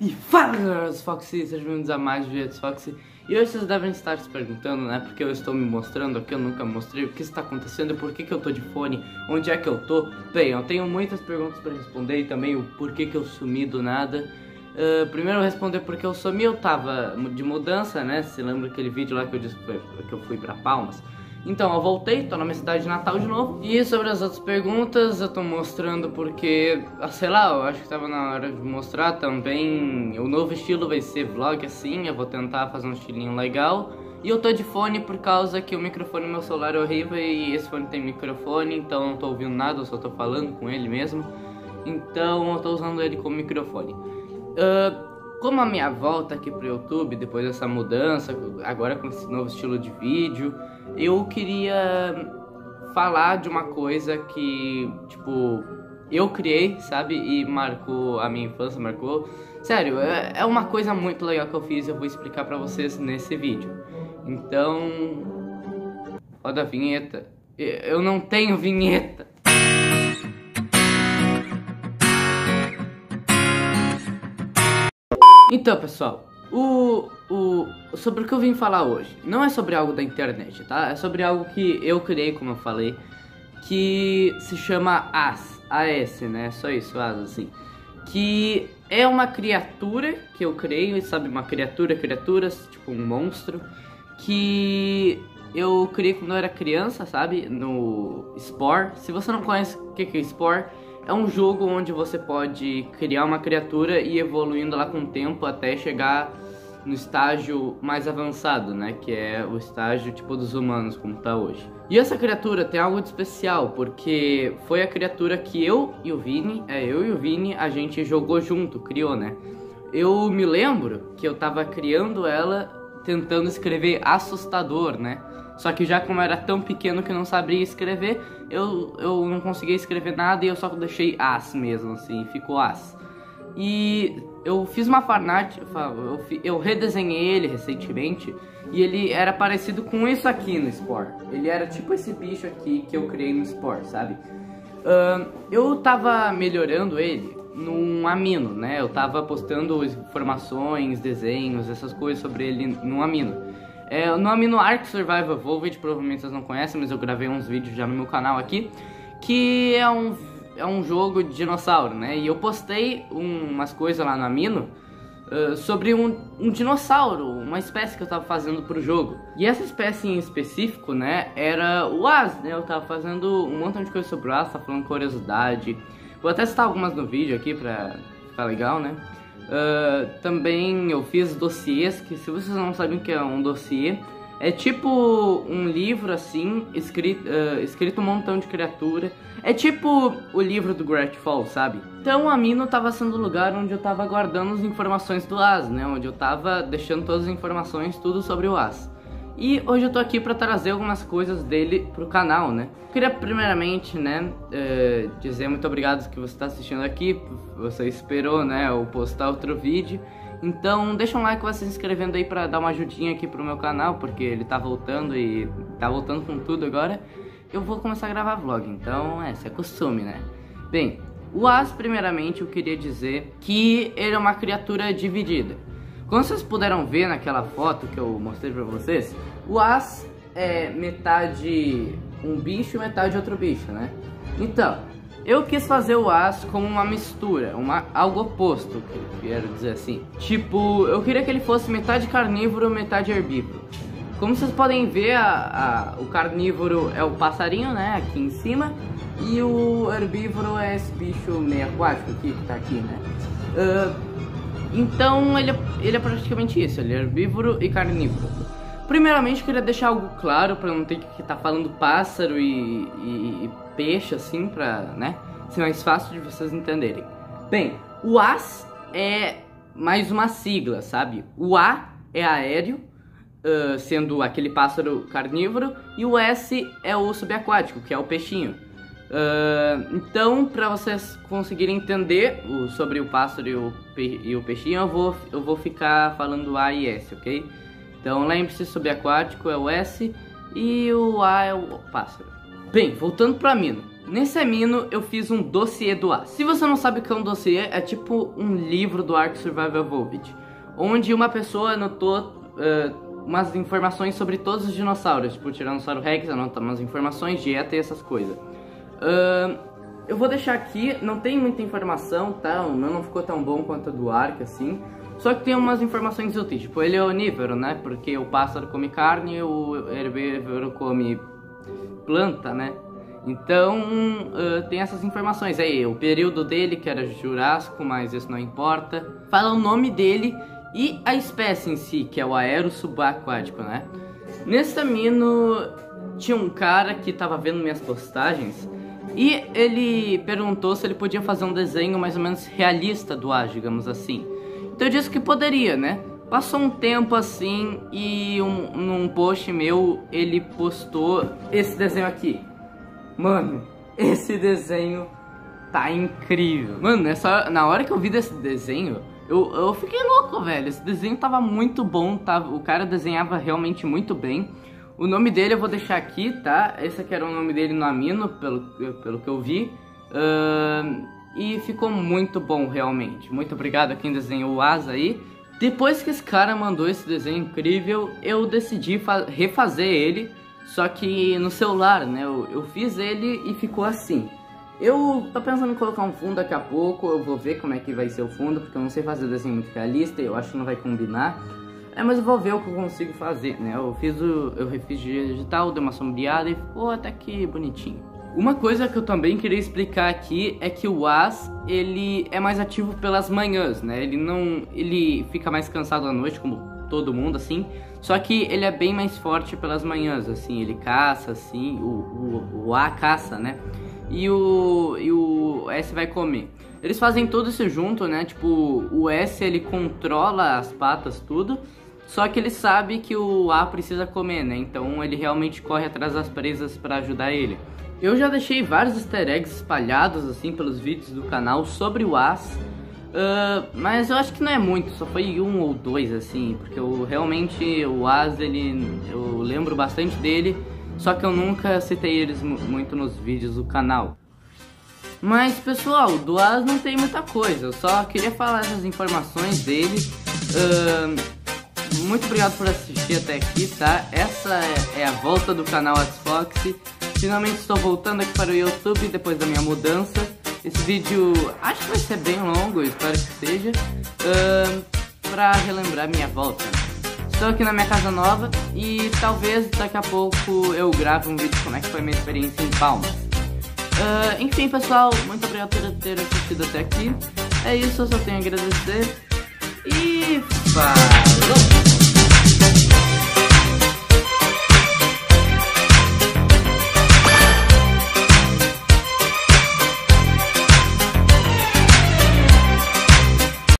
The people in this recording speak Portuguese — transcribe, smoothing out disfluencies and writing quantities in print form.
E fala galera do Foxy, sejam bem-vindos a mais vídeos Foxy. E hoje vocês devem estar se perguntando, né, porque eu estou me mostrando aqui, eu nunca mostrei o que está acontecendo, por que eu tô de fone, onde é que eu tô. Bem, eu tenho muitas perguntas para responder e também o porquê que eu sumi do nada. Primeiro eu vou responder porque eu sumi, eu tava de mudança, né, se lembra aquele vídeo lá que eu disse que eu fui pra Palmas. Então eu voltei, tô na minha cidade natal de novo. E sobre as outras perguntas eu tô mostrando porque, sei lá, eu acho que tava na hora de mostrar também. O novo estilo vai ser vlog assim, eu vou tentar fazer um estilinho legal. E eu tô de fone por causa que o microfone do meu celular é horrível e esse fone tem microfone, então eu não tô ouvindo nada, eu só tô falando com ele mesmo. Então eu tô usando ele como microfone. Como a minha volta aqui pro YouTube, depois dessa mudança, agora com esse novo estilo de vídeo, eu queria falar de uma coisa que, tipo, eu criei, sabe? E marcou a minha infância, marcou... Sério, é uma coisa muito legal que eu fiz e eu vou explicar pra vocês nesse vídeo. Então... roda a vinheta. Eu não tenho vinheta. Então, pessoal, sobre o que eu vim falar hoje não é sobre algo da internet, tá? É sobre algo que eu criei, como eu falei, que se chama AS, né? Só isso, AS, assim. Que é uma criatura que eu criei, sabe? Uma criaturas, tipo um monstro, que eu criei quando eu era criança, sabe? No Spore. Se você não conhece o que é Spore, é um jogo onde você pode criar uma criatura e ir evoluindo lá com o tempo até chegar no estágio mais avançado, né? Que é o estágio tipo dos humanos, como tá hoje. E essa criatura tem algo de especial, porque foi a criatura que eu e o Vini, a gente jogou junto, criou, né? Eu me lembro que eu tava criando ela tentando escrever assustador, né? Só que já como eu era tão pequeno que eu não sabia escrever, eu não conseguia escrever nada e eu só deixei as mesmo, assim, ficou as. E eu fiz uma fanart, eu redesenhei ele recentemente e ele era parecido com isso aqui no Spore. Ele era tipo esse bicho aqui que eu criei no Spore, sabe? Eu tava melhorando ele num Amino, né? Eu tava postando informações, desenhos, essas coisas sobre ele num Amino. No Amino Ark Survival Evolved, provavelmente vocês não conhecem, mas eu gravei uns vídeos já no meu canal aqui, que é um jogo de dinossauro, né? E eu postei umas coisas lá no Amino sobre um dinossauro, uma espécie que eu tava fazendo pro jogo. E essa espécie em específico, né, era o As, né? Eu tava fazendo um montão de coisa sobre o As, tava falando curiosidade. Vou até citar algumas no vídeo aqui pra ficar legal, né? Também eu fiz dossiês, que se vocês não sabem o que é um dossiê, é tipo um livro assim, escrito um montão de criatura. É tipo o livro do Gratefall, sabe? Então o Amino tava sendo o lugar onde eu tava guardando as informações do As, né? Onde eu tava deixando todas as informações, tudo sobre o As. E hoje eu tô aqui pra trazer algumas coisas dele pro canal, né? Queria primeiramente, né, dizer muito obrigado que você tá assistindo aqui. Você esperou, né, eu postar outro vídeo. Então deixa um like, vai se inscrevendo aí pra dar uma ajudinha aqui pro meu canal, porque ele tá voltando e tá voltando com tudo agora. Eu vou começar a gravar vlog, então se acostume, né? Bem, o As, primeiramente, eu queria dizer que ele é uma criatura dividida. Como vocês puderam ver naquela foto que eu mostrei pra vocês, o As é metade um bicho e metade outro bicho, né? Então, eu quis fazer o As como uma mistura, algo oposto, que eu quero dizer assim. Tipo, eu queria que ele fosse metade carnívoro, metade herbívoro. Como vocês podem ver, o carnívoro é o passarinho, né, aqui em cima. E o herbívoro é esse bicho meio aquático aqui, que tá aqui, né? Então ele é praticamente isso, ele é herbívoro e carnívoro. Primeiramente eu queria deixar algo claro pra não ter que estar falando pássaro e peixe assim, pra, né, ser mais fácil de vocês entenderem. Bem, o As é mais uma sigla, sabe? O A é aéreo, sendo aquele pássaro carnívoro, e o S é o subaquático, que é o peixinho. Então, para vocês conseguirem entender sobre o pássaro e o peixinho, eu vou ficar falando A e S, ok? Então lembre-se, subaquático é o S e o A é o pássaro. Bem, voltando para Amino. Nesse amino eu fiz um dossiê do As. Se você não sabe o que é um dossiê, é tipo um livro do Ark Survival Evolved, onde uma pessoa anotou umas informações sobre todos os dinossauros, tipo o Tiranossauro Rex, anota umas informações, dieta e essas coisas. Eu vou deixar aqui, não tem muita informação, tá? O meu não ficou tão bom quanto o do Ark, assim. Só que tem umas informações úteis, tipo, ele é onívoro, né? Porque o pássaro come carne, o herbívoro come planta, né? Então, tem essas informações aí, o período dele, que era Jurássico, mas isso não importa. Fala o nome dele e a espécie em si, que é o aero subaquático, né? Nesse amino, tinha um cara que tava vendo minhas postagens e ele perguntou se ele podia fazer um desenho mais ou menos realista do As, digamos assim. Então eu disse que poderia, né? Passou um tempo assim e num post meu ele postou esse desenho aqui. Mano, esse desenho tá incrível. Mano, na hora que eu vi desse desenho, eu fiquei louco, velho. Esse desenho tava muito bom, o cara desenhava realmente muito bem. O nome dele eu vou deixar aqui, tá? Esse aqui era o nome dele no amino, pelo que eu vi. E ficou muito bom, realmente. Muito obrigado a quem desenhou o As aí. Depois que esse cara mandou esse desenho incrível, eu decidi refazer ele. Só que no celular, né? Eu fiz ele e ficou assim. Eu tô pensando em colocar um fundo daqui a pouco. Eu vou ver como é que vai ser o fundo, porque eu não sei fazer desenho muito realista. Eu acho que não vai combinar. Mas eu vou ver o que eu consigo fazer, né? Eu refiz digital, dei uma sombreada e ficou até que bonitinho. Uma coisa que eu também queria explicar aqui é que o As, ele é mais ativo pelas manhãs, né? Ele fica mais cansado à noite, como todo mundo, assim. Só que ele é bem mais forte pelas manhãs, assim. Ele caça, assim, o A caça, né? E o S vai comer. Eles fazem tudo isso junto, né? Tipo, o S, ele controla as patas, tudo. Só que ele sabe que o A precisa comer, né? Então ele realmente corre atrás das presas pra ajudar ele. Eu já deixei vários easter eggs espalhados, assim, pelos vídeos do canal sobre o As. Mas eu acho que não é muito, só foi 1 ou 2, assim. Porque realmente o As, eu lembro bastante dele. Só que eu nunca citei eles muito nos vídeos do canal. Mas, pessoal, do As não tem muita coisa. Eu só queria falar essas informações dele. Muito obrigado por assistir até aqui, tá? Essa é a volta do canal AsFox. Finalmente estou voltando aqui para o YouTube depois da minha mudança. Esse vídeo acho que vai ser bem longo, espero que seja, para relembrar minha volta. Estou aqui na minha casa nova e talvez daqui a pouco eu grave um vídeo como é que foi minha experiência em Palmas. Enfim, pessoal, muito obrigado por ter assistido até aqui. É isso, eu só tenho a agradecer e falou!